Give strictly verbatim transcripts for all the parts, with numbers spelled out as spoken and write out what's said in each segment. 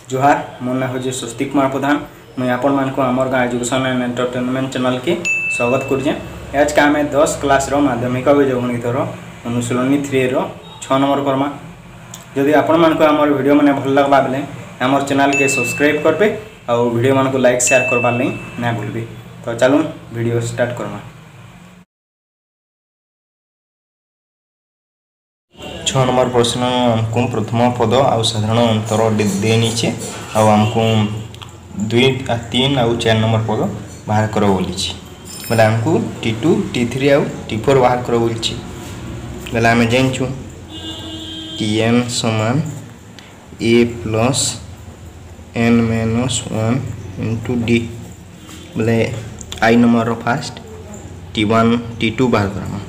जोहार मो ना हूँ स्वस्तिक कुमार प्रधान। मुझे आपण मान को आमर गाँव एजुकेशन एंड एंटरटेनमेंट चैनल के स्वागत करुचे। आज का आम दस क्लास माध्यमिक गणितर अनुशीलनी थ्री रो छः नंबर करमा। जदि आपण मान को आमर वीडियो मैंने भल लगवा बेले आमर चैनल के सब्सक्राइब करबे और वीडियो मान को लाइक शेयर करबार नहीं ना भूलबे। तो चलूँ वीडियो स्टार्ट करमा। छः नंबर प्रश्न आमको प्रथम पद आउ साधारण अंतर देनी आमको दुई तीन आउ चार नंबर पद बाहर कर बोली बोले आमको टी टू टी थ्री आउ टी फोर बाहर कर बोली बोले आम जानूँ टी एन समान A plus N minus one into D बोले आई number first T one T two बाहर करमा।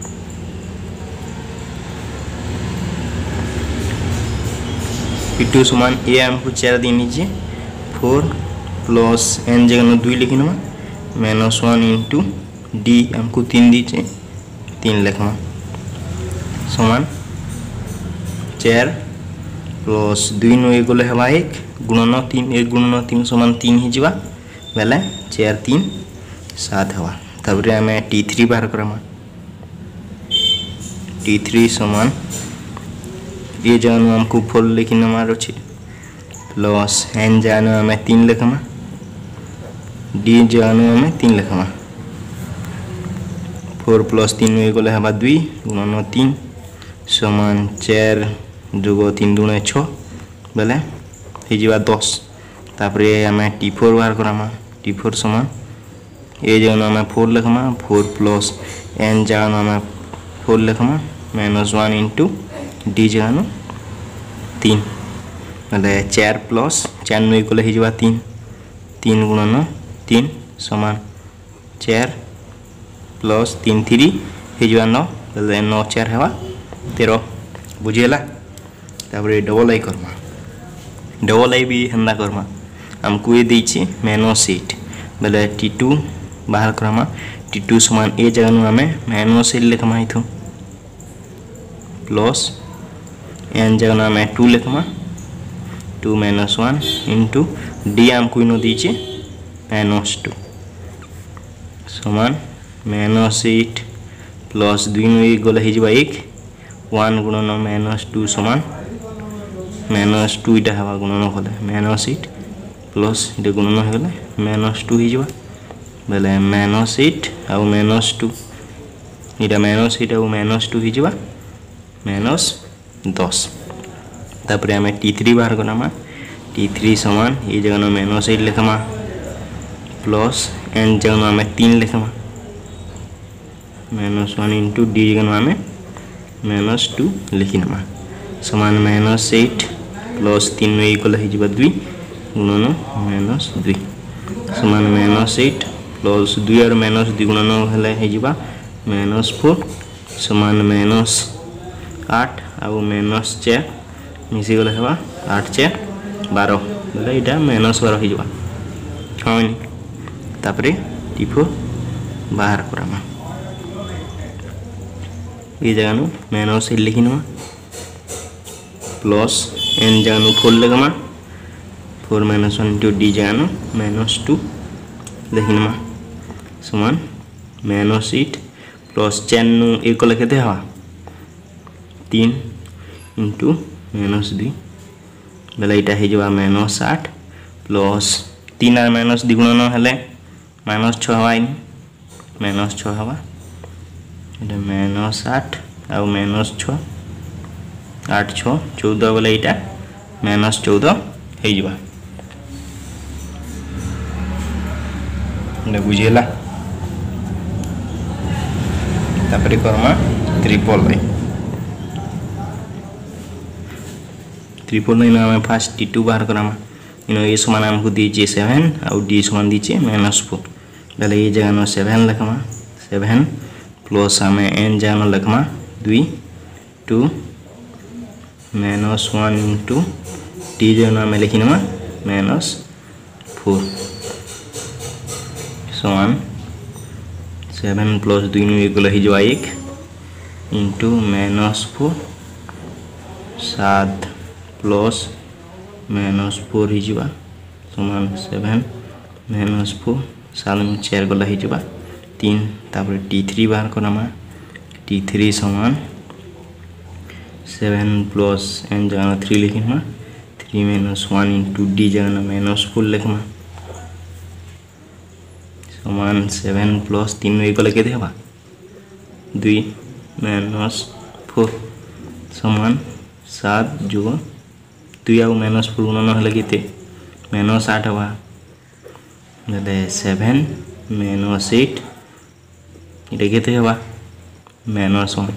पी टू समान ए आमको चार दिन फोर प्लस एन जगह दुई लिखना माइनस वन इंटू डी आमको तीन दीचे तीन लिखमा समान चार प्लस दुई नु एक गले हवा एक गुणन तीन एक गुणन तीन समान तीन ही जीवा बेले चार तीन सात हवा। तापर आम टी थ्री बाहर करमा टी थ्री समान ये जानु हमको फोर लिखना मार अच्छे प्लस एन जानु आम तीन लिखमा डी जानु आम तीन लिखमा फोर प्लस तीन गले हवा दुई गुणन तीन समान चार जुग तीन दुणे छ बेले हो दस। तापर आम टी फोर बाहर करमा टी फोर समान ए जानु आम फोर लिखमा फोर प्लस एन जानु आम फोर लिखमा माइनस वन इंटू डी जगह तीन बोले चार प्लस चार नु गले हो तीन तीन गुणन तीन समान चार प्लस तीन थ्री हो नौ बोले नौ चार हवा तेरह बुझीगला। तापर डबल आई करमा डबल आई भी हेन्दा करमा आमको ये देछे माइनस एट बोले टी टू बाहर करमा टी टू समान ए जगह आम माइनस एट लिखमा इथु प्लस एन जगह आम टू लिखमा two minus one into D आमको इन दीचे माइनस टू समान माइनस एट प्लस दुई नु एक गले हो एक वन गुणन माइनस टू समान माइनस टू इटा हवा गुणन कले माइनस एट प्लस इटा गुणन हो गले माइनस टू हो बोले माइनस एट आउ माइनस टू इटा माइनस एट आउ माइनस टू हो माइनस दस। तापर आम टी थ्री बाहर करमा टी थ्री समान ये जगह माइनस एट लिखमा प्लस एन जगह आम तीन लिखमा माइनस वन इंटू डी जगह आम माइनस टू लिखिनमा समान माइनस एट प्लस तीन एक गले हो दुई गुणन माइनस दुई समान माइनस एट प्लस दुई और माइनस दुई गुणन हो माइनस फोर समान माइनस आठ आउ माइनस चार मिसी गले हवा आठ चार बारह बोले यहाँ माइनस बारह हो हाँ तापर टी फोर बाहर करमा ये जगह माइनस एट लिखिनमा प्लस एन जगह फोर लिखमा four minus one into D जगह माइनस टू लिखिनमा समान माइनस एट प्लस चार नु एक लिखे हवा तीन इंटू माइनस दुई बोले यहाँ हो माइनस आठ प्लस तीन आर माइनस दुई गुणन हेले माइनस छ हवा माइनस छ हवा ये माइनस आठ आउ माइनस छ आठ छ चौदह बोले यहाँ माइनस चौदह हो बुझीगला। तापर करमा ट्रिपल आई ट्रिपल नाइन आम फास्ट टी टू बाहर करमा इन ए समान आमको दीचे सेवेन आउ डी समान दीचे माइनस फोर बोले ये जगह सेवेन लिखमा सेवेन प्लस आम एन जगह लिखमा दुई two minus one into D जगह आम लिखिनमा माइनस फोर समान सेवेन प्लस दुई नु एक गले हो एक इंटू माइनस फोर सात प्लस माइनस फोर हो समान सेवेन माइनस फोर सात में चार गला हो तीन तापर टी थ्री बाहर करमा टी थ्री समान सेवेन प्लस एन जगह थ्री लिखमा three minus one into D जगह माइनस फोर लिखमा समान सेवेन प्लस तीन वे गले के दुई माइनस फोर समान सात जुग दुई आउ माइनस फोर गुणन हेल्ले के माइनस आठ हवा बेले सेवेन माइनस एट ये के हवा माइनस वन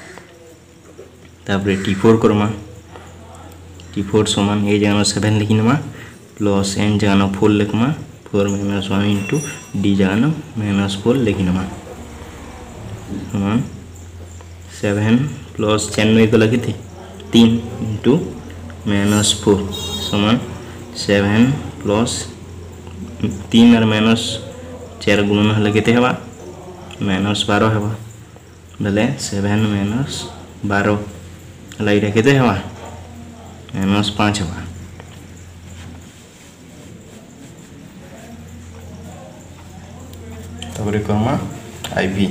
तापर टी फोर करमा टी फोर समान ए जगह सेवेन लिखिनमा प्लस एन जगह फोर लिखमा four minus one into D जगह माइनस फोर लिखिनमा समान सेवेन प्लस चार गला के तीन इंटू माइनस फोर समान सेवेन प्लस तीन और माइनस चार गुणन हेल्ले के हवा माइनस बारह हवा बेले सेवेन माइनस बारह लाइटा के हवा माइनस पाँच हवा तापर करमा आई भी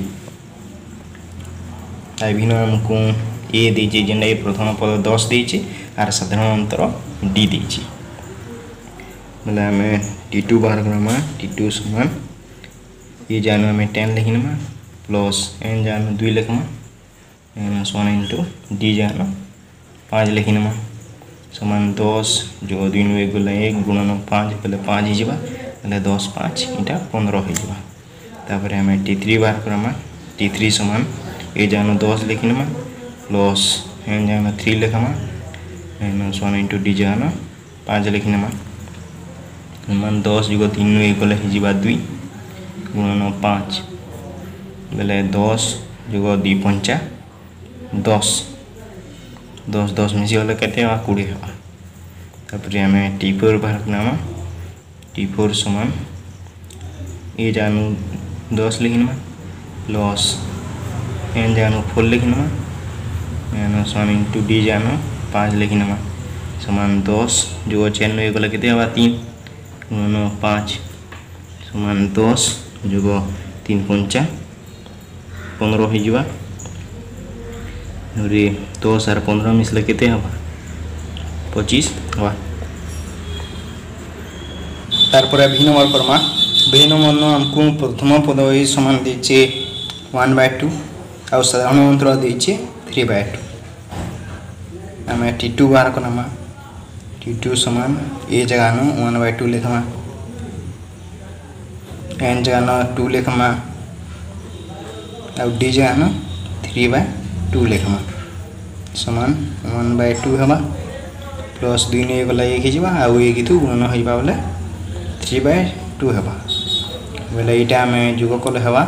आई भी आमको ए दीजिए जेनटा ये प्रथम पद दस दीजिए आर साधारण अंतर डी दीजिए बोले आम टी टू बाहर करमा टी टू समान ये जान आम टेन लिखिनमा प्लस एन जान दुई लिखमा माइनस वन इंटू डी जान पाँच लिखिनमा समान दस जो दुई नुए गला एक गुणन पाँच बोले पाँच हो बोले दस पाँच इटा पंद्रह होपर आम टी थ्री बाहर करमा टी थ्री समान ये जान दस लिखिनमा प्लस एन जान थ्री लिखमा माइनस वन इंटू डी जान पाँच लिखिनमा समान दस जुग तीन नुए गले हो दुई गुणन पाँच बेले दस जुग दुई पंचा दस दस दस मिसी गले के कोड़े तापर आम टी फोर बाहर करना टी फोर समान ये जानू दस लिखिनमा प्लस एन जानू फोर लिखिनमा माइनस वन इंटू डी जानू पाँच लिखिनमा समान दस जो चार नुए गले के तीन गुणन पाँच समान दस जुग तीन पंचा पंद्रह हो दस आर पंद्रह मिसले के पचीस हवा तारपर भी नंबर करमा भी नंबर आमको प्रथम पद ये समान दीचे वन बाय टू आउ साधारण अंतर दीचे थ्री बाय टू आम टी टू बाहर करमा टी टू समान ए जगह न वन बाय टू लिखमा एन जगह न टू लिखमा आउ डी जगह न थ्री बाय टू लिखमा समान वन बाय टू हवा प्लस दुई नहीं गला एक हो आउ एक तू गुणन हो बोले थ्री बाय टू हवा बोले यहाँ आम जुग कले हवा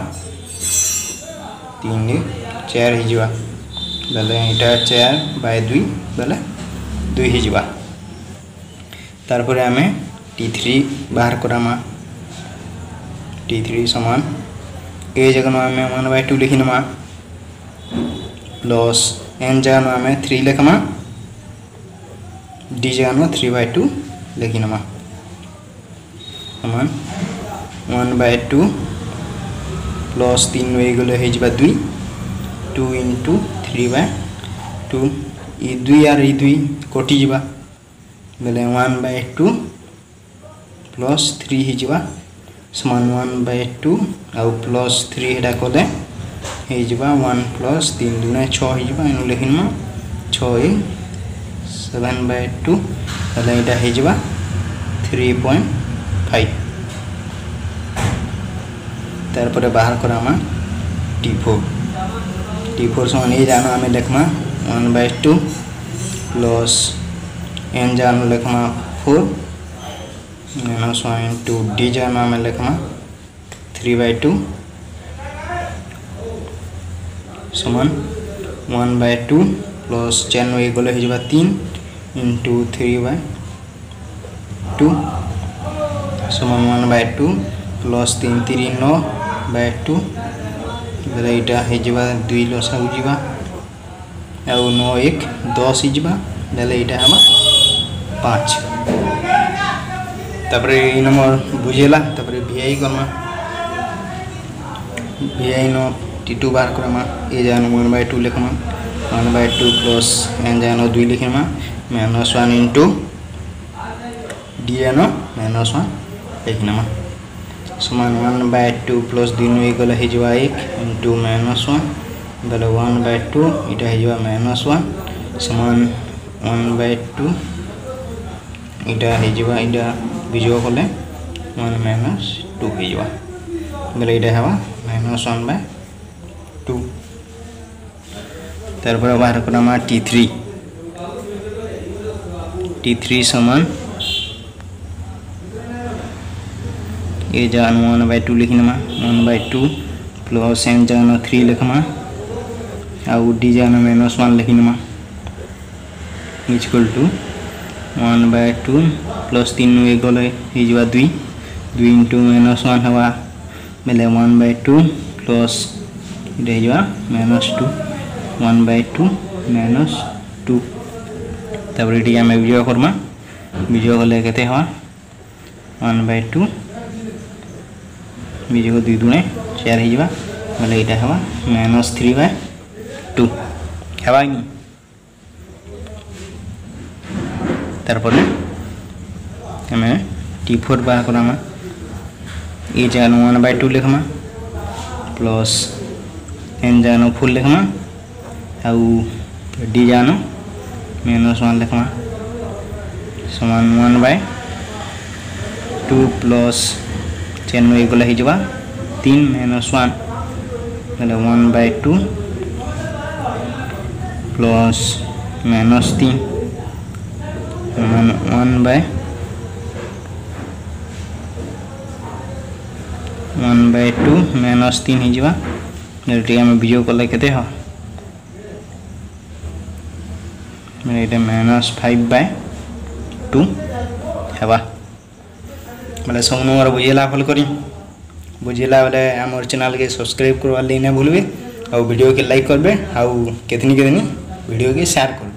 तीन चार हो बोले यहाँ चार बाय दुई बोले दुई हो तारपर आम टी थ्री बाहर करमा टी थ्री समान ए जगह आम वन बाय टू लिखिनमा प्लस एन जगह आम थ्री लिखमा डी जगह थ्री बाय टू लिखिनमा समान वन बाय टू प्लस तीन वे गले हो दुई two into three by two ई दुई आर ई दुई कटि बोले one by two plus three हो समान वन बाय टू आउ प्लस थ्री एटा कले हो वन प्लस तीन दुना छः लिखिनमा छः सेवेन बाय टू बोले यहाँ हो थ्री पॉइंट फाइव तारपर बाहर करमा टी फोर टी फोर समान ये जान आम लिखमा one by two plus N जान लिखमा four minus one into D जान आम लिखमा थ्री बाय टू समान वन बाय टू प्लस चार नुए गले हो तीन इंटू थ्री बाय टू समान वन बाय टू प्लस तीन तीन नौ बाय टू बोले यहाँ हो दुई लसा हो नौ एक दस हो बोले यहाँ हम पाँच तापरे ये नंबर बुझेला तापरे वी करमा वी नो टी टू बाहर करमा ए जान वन बाय टू लिखमा one by two plus N जान दुई लिखमा minus one into D N minus one लिखनमा समान वन बाय टू प्लस दुई नु गला हे जवा एक इंटू माइनस वन गला वन बाय टू इटा हे जवा माइनस वन समान वन बाय टू इटा हे जवा इटा बिजो कले वन माइनस टू हे जवा गला इटा हवा माइनस वन बाय टू तार पर बाहर करमा टी थ्री टी थ्री समान ये जान वन बाय टू लिखनमा one by two plus N जान थ्री लिखमा आउ डी जान माइनस वन लिखनमा equal to one by two plus तीन नु एक गले हे जवा दुई दुई इंटू माइनस वन हवा बेले वन बाय टू प्लस इटा जवा minus two one by two minus two तापर ये आम विजय करमा विजय कले केते हवा वन बाय टू विजय को दुई दुणे चार हे जवा बेले इटा हवा माइनस थ्री बाय टू हवा नि तार पर हमें टी फोर बाहर करमा ए जान वन बाय टू लिखमा प्लस एन जान फुल लिखमा आउ डी जान माइनस वन लिखमा समान वन बाय टू प्लस चेन में गला ही जवा तीन माइनस वन मतलब one by two plus minus तीन one by one by two minus तीन ही जवा जल्दी आम विजय कले केते ह मैंने इटे माइनस फाइव बाय टू हवा मतलब सब नंबर बुझेला भल करी बुझेला बेले आम चैनल के सब्सक्राइब करवा नहीं भूलबे और वीडियो के लाइक करबे आउ केतनी केतनी वीडियो के शेयर कर